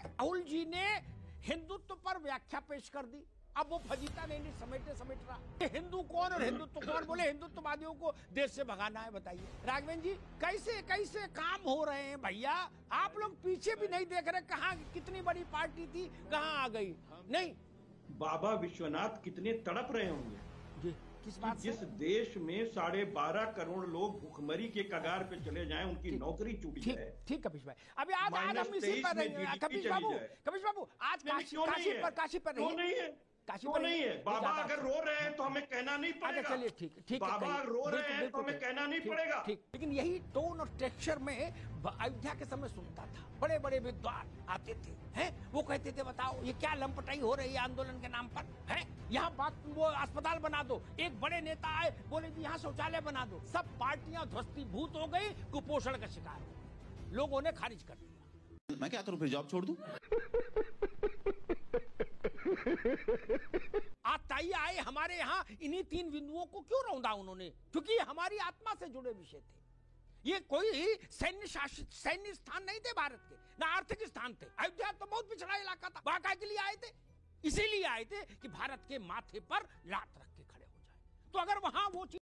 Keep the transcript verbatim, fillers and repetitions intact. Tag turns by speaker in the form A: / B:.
A: राहुल जी ने हिंदुत्व पर व्याख्या पेश कर दी। अब वो फजीता नहीं, नहीं समेटे समेट रहा। हिंदू कौन और हिंदुत्व कौन? बोले हिंदुत्ववादियों को देश से भगाना है। बताइए राघवेंद्र जी, कैसे कैसे काम हो रहे हैं भैया। आप लोग पीछे भी नहीं देख रहे, कहाँ कितनी बड़ी पार्टी थी, कहाँ आ गई। नहीं,
B: बाबा विश्वनाथ कितने तड़प रहे होंगे
A: जी, किस बात
B: जिस
A: से?
B: देश में साढ़े बारह करोड़ लोग भुखमरी के कगार पे चले जाएं, उनकी नौकरी छूट जाए।
A: ठीक कपिश भाई, अभी आज आज हम इसी पर रहेंगे। कपिश बाबू, कपिश बाबू आज काशी काशी पर काशी पर
B: क्यों नहीं है? क्यों नहीं है? बाबा अगर रो रहे हैं तो हमें कहना नहीं पड़ेगा।
A: चलिए ठीक ठीक है,
B: बाबा रो रहे हैं तो हमें कहना नहीं पड़ेगा।
A: ठीक, लेकिन यही टोन और टेक्सचर में अयोध्या के समय सुनता था। बड़े बड़े विद्वान आते थे, हैं वो कहते थे बताओ ये क्या लंपटाई हो रही है आंदोलन के नाम पर, है यहाँ बात वो अस्पताल बना दो। एक बड़े नेता आए, बोले जी यहाँ शौचालय बना दो। सब पार्टियां ध्वस्तीभूत हो गई, कुपोषण का शिकार हो, लोगों ने खारिज कर दिया।
C: मैं क्या करूं, फिर जॉब छोड़ दूं?
A: आज ताई आए हमारे यहाँ, इन्हीं तीन बिंदुओं को क्यों रौंदा उन्होंने? क्योंकि ये हमारी आत्मा से जुड़े विषय थे। ये कोई सैन्य शासित सैन्य स्थान नहीं थे भारत के, ना आर्थिक स्थान थे। अयोध्या तो बहुत पिछड़ा इलाका था। वहां के लिए आए थे, इसीलिए आए थे कि भारत के माथे पर लात रख के खड़े हो जाए। तो अगर वहां वो